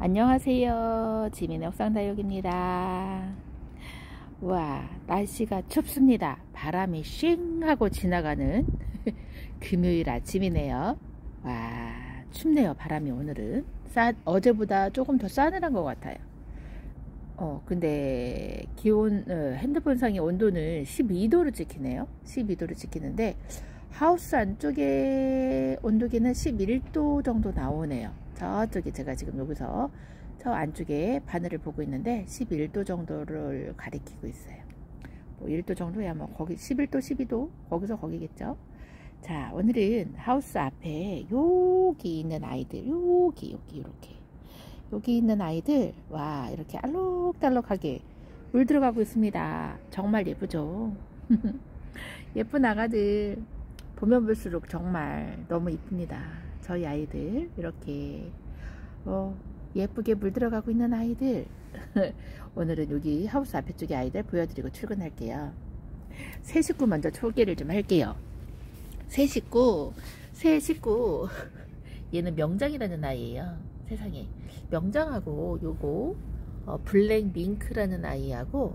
안녕하세요. 지민의 옥상다육입니다. 와, 날씨가 춥습니다. 바람이 쉥 하고 지나가는 금요일 아침이네요. 와, 춥네요. 바람이 오늘은 어제보다 조금 더 싸늘한 것 같아요. 근데 기온, 핸드폰상의 온도는 12도로 찍히네요. 12도로 찍히는데 하우스 안쪽에 온도계는 11도 정도 나오네요. 저쪽에 제가 지금 여기서 저 안쪽에 바늘을 보고 있는데 11도 정도를 가리키고 있어요. 뭐 1도 정도야 뭐 거기 11도 12도 거기서 거기겠죠. 자, 오늘은 하우스 앞에 여기 있는 아이들, 여기 이렇게 여기 있는 아이들, 와, 이렇게 알록달록하게 물 들어가고 있습니다. 정말 예쁘죠. 예쁜 아가들 보면 볼수록 정말 너무 이쁩니다. 저희 아이들 이렇게 예쁘게 물 들어가고 있는 아이들 오늘은 여기 하우스 앞에 쪽에 아이들 보여드리고 출근할게요. 새 식구 먼저 소개를 좀 할게요. 새 식구 얘는 명장이라는 아이예요. 세상에, 명장하고 요거 블랙 밍크라는 아이하고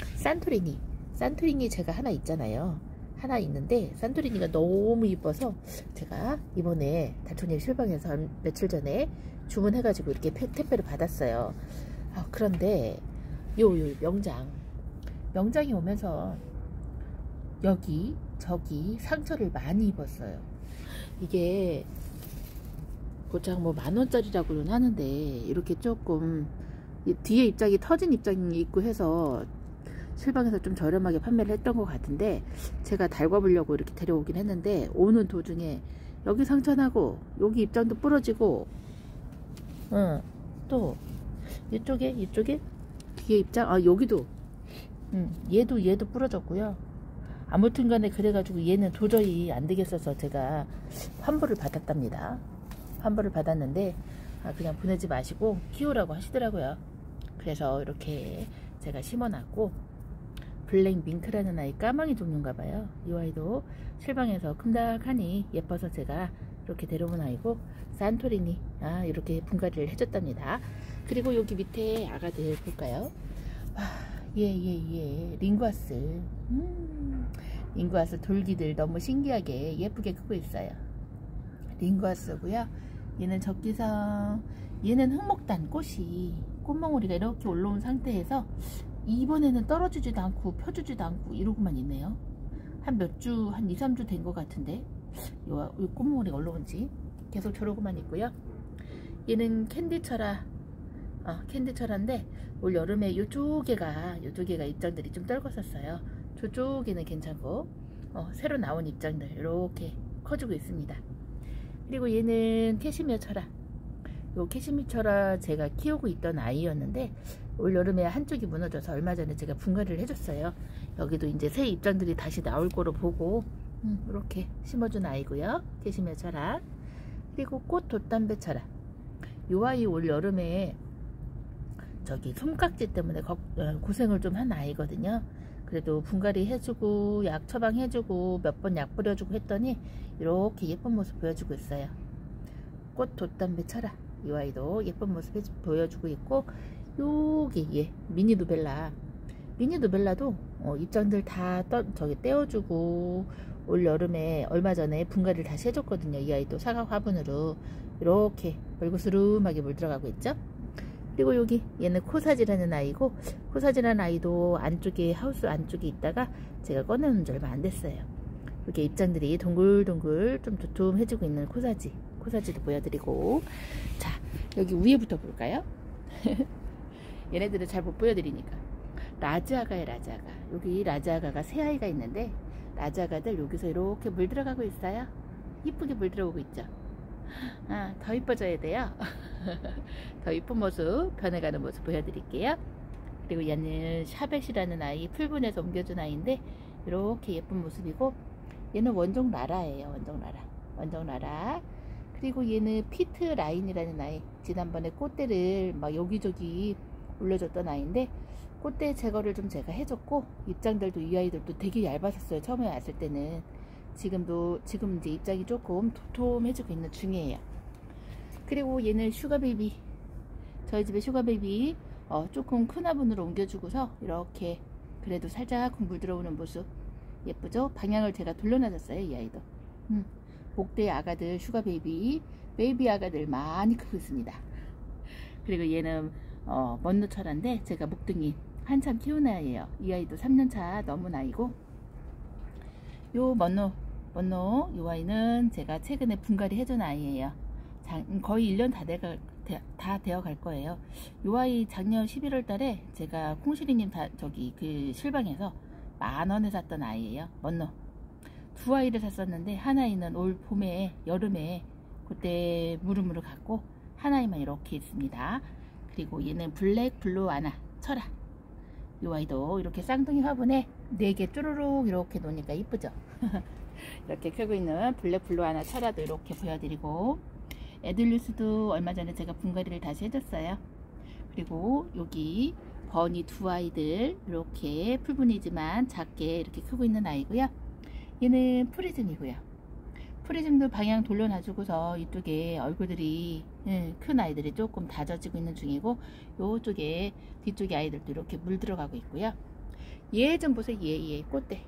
산토리니 제가 하나 있잖아요. 하나 있는데 산토리니가 너무 이뻐서 제가 이번에 달토니 실방에서 며칠 전에 주문해가지고 이렇게 택배를 받았어요. 그런데 요 명장이 오면서 여기 저기 상처를 많이 입었어요. 이게 고작 뭐 10,000원짜리라고는 하는데 이렇게 조금 뒤에 입장이 터진 입장이 있고 해서 실방에서 좀 저렴하게 판매를 했던 것 같은데 제가 달궈보려고 이렇게 데려오긴 했는데 오는 도중에 여기 상처나고 여기 입장도 부러지고 또 이쪽에 뒤에 입장 여기도 얘도 부러졌고요. 아무튼간에 그래가지고 얘는 도저히 안 되겠어서 제가 환불을 받았답니다. 환불을 받았는데 그냥 보내지 마시고 키우라고 하시더라고요. 그래서 이렇게 제가 심어놨고, 블랙 밍크라는 아이 까망이 종류인가봐요. 이 아이도 실방에서 큼닥하니 예뻐서 제가 이렇게 데려온 아이고, 산토리니 이렇게 분갈이를 해줬답니다. 그리고 여기 밑에 아가들 볼까요? 링과스 돌기들 너무 신기하게 예쁘게 크고 있어요. 링과스고요. 얘는 적기성, 얘는 흑목단 꽃망울이가 이렇게 올라온 상태에서 이번에는 떨어지지도 않고 펴주지도 않고 이러고만 있네요. 한 2, 3주 된 것 같은데 요 꽃망울이 올라온지 계속 저러고만 있고요. 얘는 캔디철인데 올 여름에 요쪽에가 입장들이 좀 떨궜었어요. 저쪽에는 괜찮고 새로 나온 입장들 이렇게 커지고 있습니다. 그리고 얘는 캐시미어철아. 요 캐시미어철아 제가 키우고 있던 아이였는데 올 여름에 한쪽이 무너져서 얼마 전에 제가 분갈이를 해줬어요. 여기도 이제 새 입장들이 다시 나올 거로 보고 이렇게 심어준 아이고요. 캐시미어철아. 그리고 꽃 돛담배철아. 요 아이 올 여름에 저기 솜깍지 때문에 고생을 좀 한 아이거든요. 그래도 분갈이 해주고 약 처방해주고 몇 번 약 뿌려주고 했더니 이렇게 예쁜 모습 보여주고 있어요. 꽃 돛담배 철아. 이 아이도 예쁜 모습 보여주고 있고, 여기 미니 누벨라도 입장들 다 저기 떼어주고 올 여름에 얼마 전에 분갈이를 다시 해줬거든요. 이 아이도 사각 화분으로 이렇게 얼구스름하게 물 들어가고 있죠. 그리고 여기 얘는 코사지라는 아이고, 코사지라는 아이도 하우스 안쪽에 있다가 제가 꺼내놓은 지 얼마 안 됐어요. 이렇게 입장들이 동글동글 좀 두툼해지고 있는 코사지도 보여드리고, 자, 여기 위에부터 볼까요? 얘네들은 잘 못 보여드리니까. 라즈아가예요. 라즈아가. 여기 라즈아가가 새 아이가 있는데 라즈아가들 여기서 이렇게 물 들어가고 있어요. 이쁘게 물 들어오고 있죠. 더 이뻐져야 돼요. 더 이쁜 모습, 변해가는 모습 보여드릴게요. 그리고 얘는 샤벳이라는 아이, 풀분에서 옮겨준 아이인데 이렇게 예쁜 모습이고, 얘는 원종 라라예요. 원종 라라. 그리고 얘는 피트 라인이라는 아이, 지난번에 꽃대를 막 여기저기 올려줬던 아이인데 꽃대 제거를 좀 제가 해줬고, 입장들도 이 아이들도 되게 얇았었어요. 처음에 왔을 때는. 지금 이제 입장이 조금 도톰해지고 있는 중이에요. 그리고 얘는 슈가베이비 저희 집에 슈가베이비 조금 큰 화분으로 옮겨주고서 이렇게 그래도 살짝 물 들어오는 모습 예쁘죠? 방향을 제가 돌려놔줬어요. 이 아이도 목대 아가들 슈가베이비 베이비 아가들 많이 크고 있습니다. 그리고 얘는 먼노철한데 제가 목등이 한참 키운 아이예요. 이 아이도 3년차 넘은 아이고, 요 먼노 요 아이는 제가 최근에 분갈이 해준 아이예요. 거의 1년 다 되어 갈 거예요. 요 아이 작년 11월 달에 제가 콩시리님 저기 그 실방에서 10,000원에 샀던 아이예요. 먼노 두 아이를 샀었는데, 한 아이는 올 봄에 여름에 그때 무르무르 갔고, 한 아이만 이렇게 있습니다. 그리고 얘는 블랙 블루 아나 철아, 요 아이도 이렇게 쌍둥이 화분에 4개 쭈루룩 이렇게 놓으니까 이쁘죠? 이렇게 크고 있는 블랙 블루 아나 철아도 이렇게 보여드리고, 에들루스도 얼마 전에 제가 분갈이를 다시 해줬어요. 그리고 여기 버니 두 아이들 이렇게 풀분이지만 작게 이렇게 크고 있는 아이고요. 얘는 프리즘이고요. 프리즘도 방향 돌려놔주고서 이쪽에 얼굴들이 큰 아이들이 조금 다져지고 있는 중이고, 요쪽에 뒤쪽에 아이들도 이렇게 물 들어가고 있고요. 얘 좀 보세요. 얘 꽃대.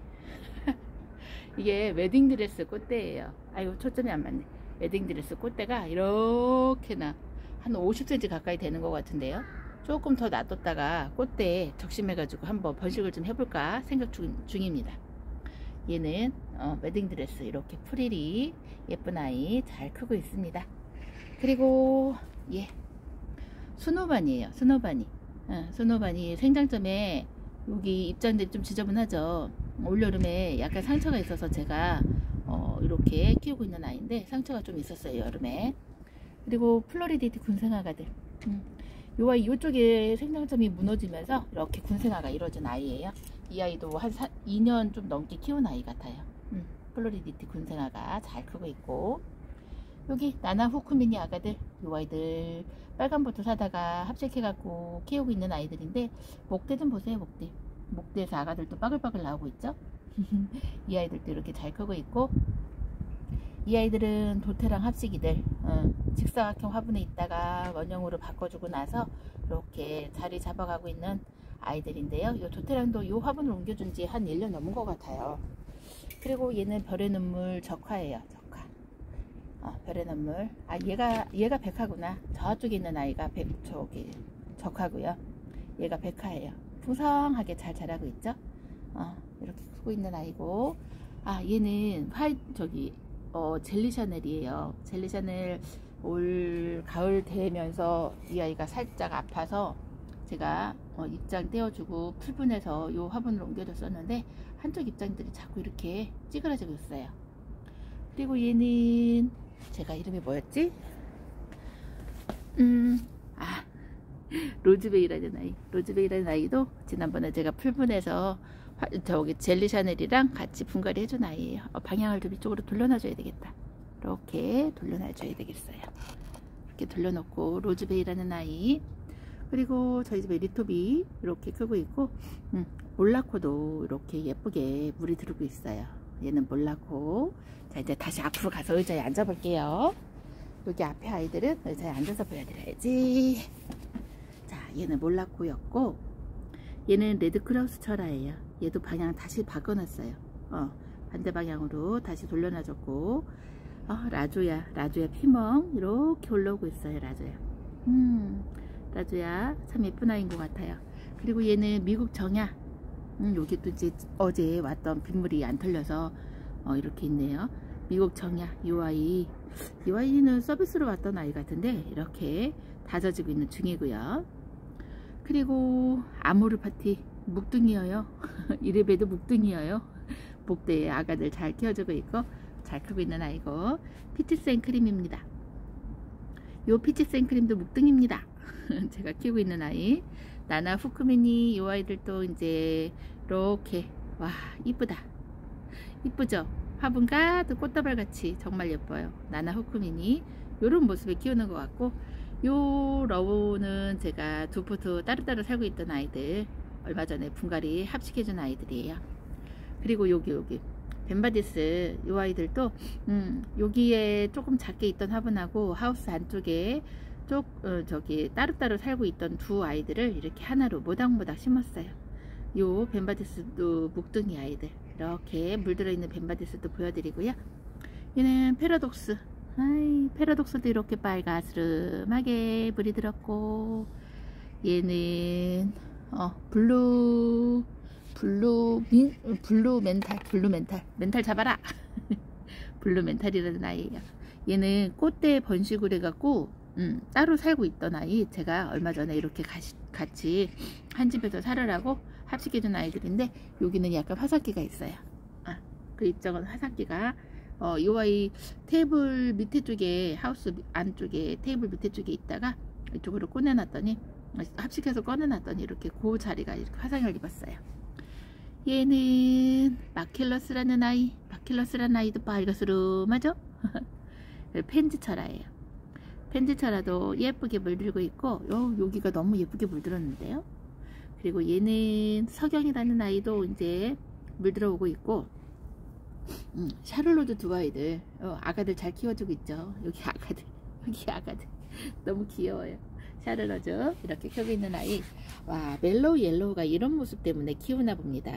이게 웨딩드레스 꽃대예요. 아이고 초점이 안 맞네. 웨딩드레스 꽃대가 이렇게나 한 50cm 가까이 되는 것 같은데요. 조금 더 놔뒀다가 꽃대에 적심해가지고 한번 번식을 좀 해볼까 생각 중입니다. 얘는 웨딩드레스 이렇게 프릴이 예쁜 아이 잘 크고 있습니다. 그리고 얘 스노바니에요. 스노바니 생장점에 여기 입장들이 좀 지저분하죠. 올여름에 약간 상처가 있어서 제가 이렇게 키우고 있는 아이인데, 상처가 좀 있었어요 여름에. 그리고 플로리디티 군생아가들, 요 아이 요쪽에 생장점이 무너지면서 이렇게 군생아가 이루어진 아이예요. 이 아이도 한 2년 좀 넘게 키운 아이 같아요. 플로리디티 군생아가 잘 크고 있고, 여기 나나 후쿠미니 아가들, 요 아이들 빨간버터 사다가 합식해갖고 키우고 있는 아이들인데, 목대 좀 보세요. 목대에서 아가들도 바글바글 나오고 있죠. 이 아이들도 이렇게 잘 크고 있고, 이 아이들은 도태랑 합식이들, 직사각형 화분에 있다가 원형으로 바꿔주고 나서 이렇게 자리 잡아가고 있는 아이들인데요. 이 도태랑도 이 화분을 옮겨준 지 한 1년 넘은 것 같아요. 그리고 얘는 별의 눈물 적화예요. 별의 눈물. 얘가 백화구나. 저쪽에 있는 아이가 저기 적화고요. 얘가 백화예요. 풍성하게 잘 자라고 있죠. 이렇게 크고 있는 아이고, 얘는 젤리샤넬이에요. 젤리샤넬 올 가을 되면서 이 아이가 살짝 아파서 제가 입장 떼어주고 풀분해서 요 화분을 옮겨줬었는데, 한쪽 입장들이 자꾸 이렇게 찌그러지고 있어요. 그리고 얘는 제가 이름이 뭐였지? 로즈베이라는 아이도 지난번에 제가 풀분해서 저기 젤리샤넬이랑 같이 분갈이 해준 아이예요. 방향을 좀 이쪽으로 돌려놔줘야 되겠다. 이렇게 돌려놔줘야 되겠어요. 이렇게 돌려놓고, 로즈베이라는 아이, 그리고 저희 집에 리토비 이렇게 크고 있고, 몰라코도 이렇게 예쁘게 물이 들고 있어요. 얘는 몰라코. 자, 이제 다시 앞으로 가서 의자에 앉아 볼게요. 여기 앞에 아이들은 의자에 앉아서 보여드려야지. 자, 얘는 몰라코였고, 얘는 레드크라우스 철아예요. 얘도 방향 다시 바꿔놨어요. 반대 방향으로 다시 돌려놔줬고, 라조야 피멍 이렇게 올라오고 있어요. 라조야 참 예쁜 아이인 것 같아요. 그리고 얘는 미국 정야. 여기 또 이제 어제 왔던 빗물이 안 털려서 이렇게 있네요. 미국 정야. 이 아이는 서비스로 왔던 아이 같은데 이렇게 다져지고 있는 중이고요. 그리고 아모르 파티 묵둥이여요. 이래봬도 묵둥이여요. 목대에 아가들 잘 키워주고 있고 잘 크고 있는 아이고, 피치 생크림입니다. 요 피치 생크림도 묵둥입니다. 제가 키우고 있는 아이. 나나 후쿠미니, 요 아이들도 이제 이렇게, 와 이쁘다. 이쁘죠? 화분 가득 꽃다발 같이 정말 예뻐요. 나나 후쿠미니 요런 모습에 키우는 것 같고, 요 러브는 제가 두 포트 따로따로 살고 있던 아이들, 얼마 전에 분갈이 합식해준 아이들이에요. 그리고 여기 벤바디스, 요 아이들도 여기에 조금 작게 있던 화분하고 하우스 안쪽에 저기 따로따로 살고 있던 두 아이들을 이렇게 하나로 모닥모닥 심었어요. 요 벤바디스도 묵둥이 아이들 이렇게 물들어 있는 벤바디스도 보여드리고요. 얘는 패러독스. 패러독스도 이렇게 빨가스름하게 물이 들었고, 얘는 블루 멘탈 잡아라. 블루 멘탈이라는 아이예요. 얘는 꽃대 번식을 해갖고 따로 살고 있던 아이, 제가 얼마 전에 이렇게 같이 한 집에서 살으라고 합식해준 아이들인데, 여기는 약간 화삭기가 있어요. 그 입장은 화삭기가 이 아이 테이블 밑에 쪽에, 하우스 안쪽에 테이블 밑에 쪽에 있다가 이쪽으로 꺼내놨더니, 합식해서 꺼내놨더니 이렇게 그 자리가 이렇게 화상을 입었어요. 얘는 마킬러스라는 아이. 마킬러스라는 아이도 빨가스름하죠? 펜지철아예요. 펜지철아도 예쁘게 물들고 있고, 여기가 너무 예쁘게 물들었는데요. 그리고 얘는 석영이라는 아이도 이제 물들어오고 있고, 샤를로드 두 아이들, 아가들 잘 키워주고 있죠. 여기 아가들 너무 귀여워요. 샤를로드 이렇게 켜고 있는 아이. 와, 멜로우 옐로우가 이런 모습 때문에 키우나 봅니다.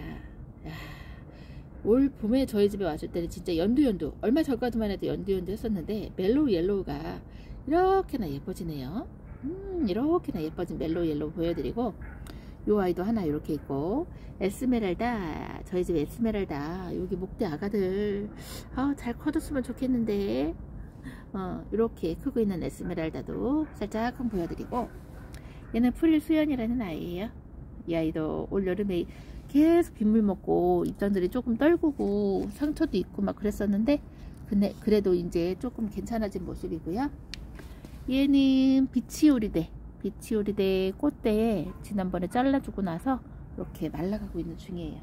올 봄에 저희 집에 왔을 때는 진짜 연두 얼마 전까지만 해도 연두 했었는데, 멜로우 옐로우가 이렇게나 예뻐지네요. 이렇게나 예뻐진 멜로우 옐로우 보여드리고, 요 아이도 하나 이렇게 있고, 에스메랄다, 저희 집 에스메랄다, 여기 목대 아가들 잘 커졌으면 좋겠는데, 이렇게 크고 있는 에스메랄다도 살짝 보여드리고, 얘는 프릴 수연이라는 아이예요. 이 아이도 올 여름에 계속 빗물 먹고 입장들이 조금 떨구고 상처도 있고 막 그랬었는데, 근데 그래도 이제 조금 괜찮아진 모습이고요. 얘는 비치오리데 꽃대 지난번에 잘라주고 나서 이렇게 말라가고 있는 중이에요.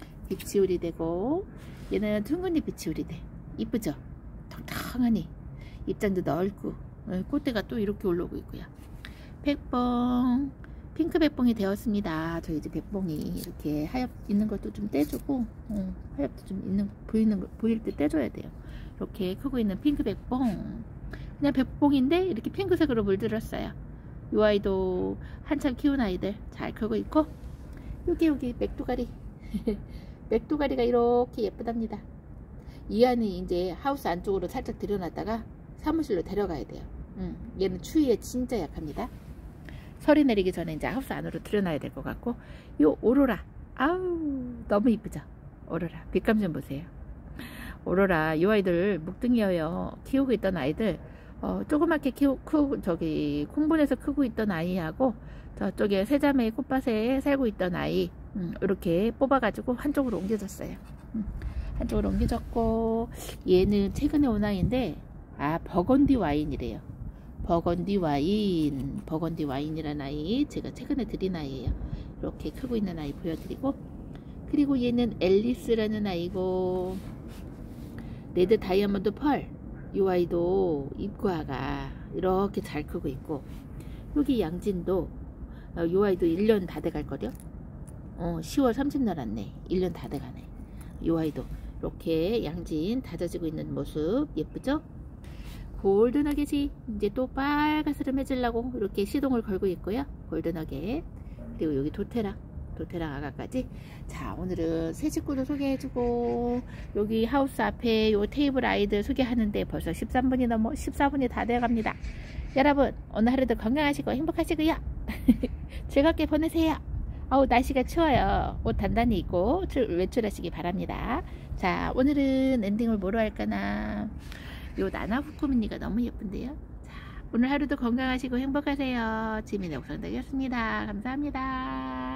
비치오리데고, 얘는 둥근잎 비치오리데 이쁘죠? 텅텅하니 입장도 넓고, 꽃대가 또 이렇게 올라오고 있고요. 백봉, 핑크 백봉이 되었습니다. 저희 집 백봉이 이렇게 하엽 있는 것도 좀 떼주고, 하엽도 좀 보일 때 떼줘야 돼요. 이렇게 크고 있는 핑크 백봉, 그냥 백봉인데 이렇게 핑크색으로 물들었어요. 이 아이도 한참 키운 아이들 잘 크고 있고, 여기 맥두가리 맥두가리가 이렇게 예쁘답니다. 이 안이 이제 하우스 안쪽으로 살짝 들여놨다가 사무실로 데려가야 돼요. 얘는 추위에 진짜 약합니다. 설이 내리기 전에 이제 하우스 안으로 들여놔야 될 것 같고, 요 오로라, 아우 너무 이쁘죠? 오로라 빛감 좀 보세요. 오로라, 이 아이들 묵둥이여요. 키우고 있던 아이들, 조그맣게 저기 콩분에서 크고 있던 아이하고, 저쪽에 세자매의 꽃밭에 살고 있던 아이, 이렇게 뽑아가지고 한쪽으로 옮겨졌어요. 한쪽으로 옮겨졌고, 얘는 최근에 온 아이인데, 버건디 와인이래요. 버건디 와인이라는 아이, 제가 최근에 드린 아이예요. 이렇게 크고 있는 아이 보여드리고, 그리고 얘는 앨리스라는 아이고, 레드 다이아몬드 펄, 이 아이도 잎과가 이렇게 잘 크고 있고, 여기 양진도, 이 아이도 1년 다 돼갈 거려. 10월 30날 왔네. 1년 다 돼가네. 이 아이도 이렇게 양진 다져지고 있는 모습 예쁘죠? 골드너겟이 이제 또 빨가스름해지려고 이렇게 시동을 걸고 있고요. 골드너겟, 그리고 여기 도테랑 아가까지. 자, 오늘은 새 식구도 소개해주고, 여기 하우스 앞에 요 테이블 아이들 소개하는데 벌써 14분이 다 되어갑니다. 여러분, 오늘 하루도 건강하시고 행복하시고요. 즐겁게 보내세요. 날씨가 추워요. 옷 단단히 입고 외출하시기 바랍니다. 자, 오늘은 엔딩을 뭐로 할까나. 요 나나후쿠미니가 너무 예쁜데요. 자, 오늘 하루도 건강하시고 행복하세요. 지민의 옥상덕이었습니다. 감사합니다.